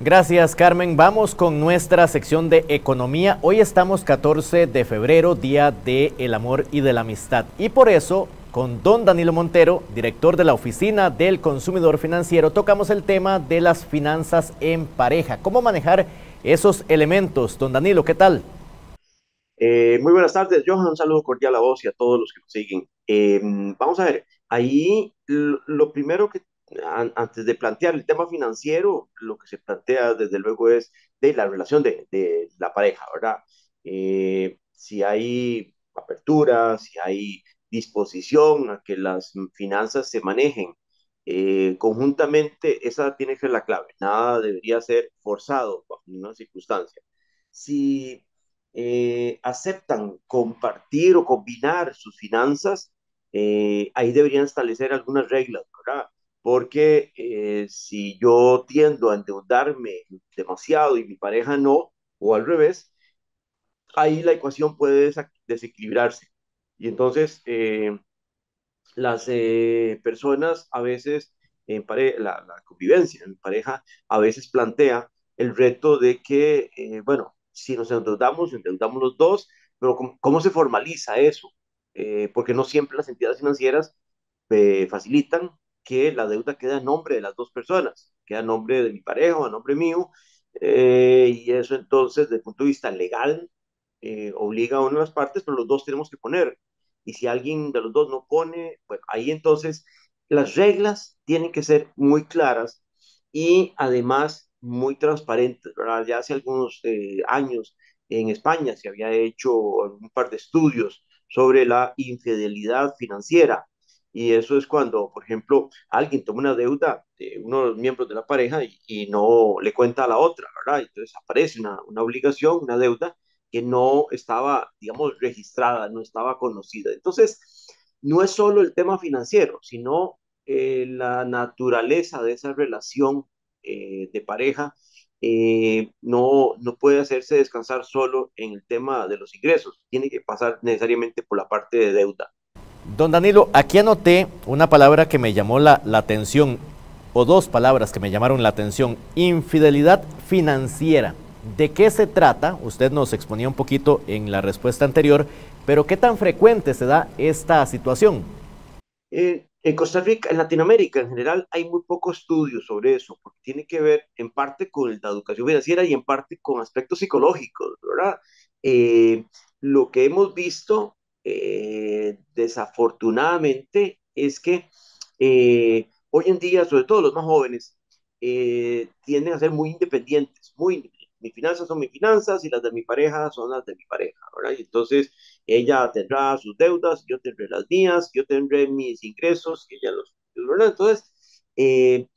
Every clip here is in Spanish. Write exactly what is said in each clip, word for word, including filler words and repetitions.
Gracias, Carmen. Vamos con nuestra sección de economía. Hoy estamos catorce de febrero, Día del Amor y de la Amistad. Y por eso, con don Danilo Montero, director de la Oficina del Consumidor Financiero, tocamos el tema de las finanzas en pareja. ¿Cómo manejar esos elementos? Don Danilo, ¿qué tal? Eh, muy buenas tardes, Johan. Un saludo cordial a vos y a todos los que nos siguen. Eh, vamos a ver, ahí lo, lo primero que, an- antes de plantear el tema financiero, lo que se plantea desde luego es de la relación de, de la pareja, ¿verdad? Eh, si hay apertura, si hay disposición a que las finanzas se manejen eh, conjuntamente, esa tiene que ser la clave. Nada debería ser forzado bajo ninguna circunstancia. Si eh, aceptan compartir o combinar sus finanzas, eh, ahí deberían establecer algunas reglas, ¿verdad? Porque eh, si yo tiendo a endeudarme demasiado y mi pareja no, o al revés, ahí la ecuación puede desa- desequilibrarse. Y entonces eh, las eh, personas a veces, en pare la, la, convivencia en pareja, a veces plantea el reto de que, eh, bueno, si nos endeudamos, endeudamos los dos, pero ¿cómo, cómo se formaliza eso? Eh, porque no siempre las entidades financieras eh, facilitan que la deuda quede a nombre de las dos personas, queda a nombre de mi pareja o a nombre mío, eh, y eso entonces, desde el punto de vista legal, eh, obliga a una de las partes, pero los dos tenemos que poner. Y si alguien de los dos no pone, bueno, ahí entonces las reglas tienen que ser muy claras y además muy transparentes, ¿verdad? Ya hace algunos eh, años en España se había hecho un par de estudios sobre la infidelidad financiera. Y eso es cuando, por ejemplo, alguien toma una deuda de uno de los miembros de la pareja y, y no le cuenta a la otra, ¿verdad? Entonces aparece una, una obligación, una deuda que no estaba, digamos, registrada, no estaba conocida. Entonces, no es solo el tema financiero, sino eh, la naturaleza de esa relación eh, de pareja eh, no, no puede hacerse descansar solo en el tema de los ingresos, tiene que pasar necesariamente por la parte de deuda. Don Danilo, aquí anoté una palabra que me llamó la, la atención, o dos palabras que me llamaron la atención: infidelidad financiera. ¿De qué se trata? Usted nos exponía un poquito en la respuesta anterior, pero ¿qué tan frecuente se da esta situación? Eh, en Costa Rica, en Latinoamérica en general, hay muy pocos estudios sobre eso, porque tiene que ver en parte con la educación financiera y en parte con aspectos psicológicos, ¿verdad? Eh, lo que hemos visto, eh, desafortunadamente, es que eh, hoy en día, sobre todo los más jóvenes, eh, tienden a ser muy independientes, muy independientes. Mis finanzas son mis finanzas y las de mi pareja son las de mi pareja, ¿verdad? Y entonces ella tendrá sus deudas, yo tendré las mías, yo tendré mis ingresos, ella los, ¿verdad? Entonces, eh,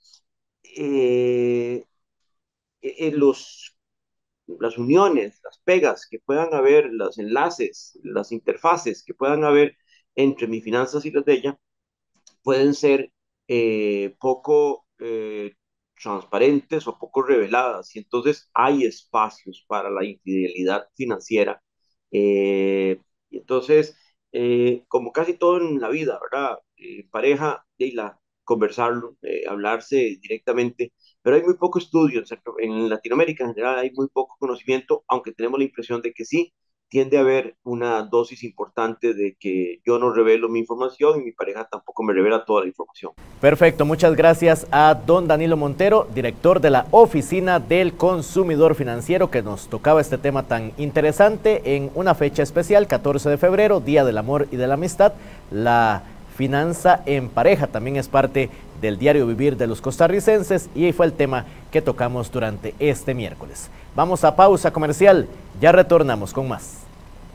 eh, eh, los, las uniones, las pegas que puedan haber, los enlaces, las interfaces que puedan haber entre mis finanzas y las de ella, pueden ser eh, poco eh, transparentes o poco reveladas. Y entonces hay espacios para la infidelidad financiera. Eh, y entonces, eh, como casi todo en la vida, ¿verdad? Eh, pareja, de la, conversarlo, eh, hablarse directamente, pero hay muy poco estudio, ¿cierto? En Latinoamérica en general hay muy poco conocimiento, aunque tenemos la impresión de que sí, tiende a haber una dosis importante de que yo no revelo mi información y mi pareja tampoco me revela toda la información. Perfecto, muchas gracias a don Danilo Montero, director de la Oficina del Consumidor Financiero, que nos tocaba este tema tan interesante en una fecha especial, catorce de febrero, Día del Amor y de la Amistad. La finanza en pareja también es parte del diario vivir de los costarricenses y fue el tema que tocamos durante este miércoles. Vamos a pausa comercial, ya retornamos con más.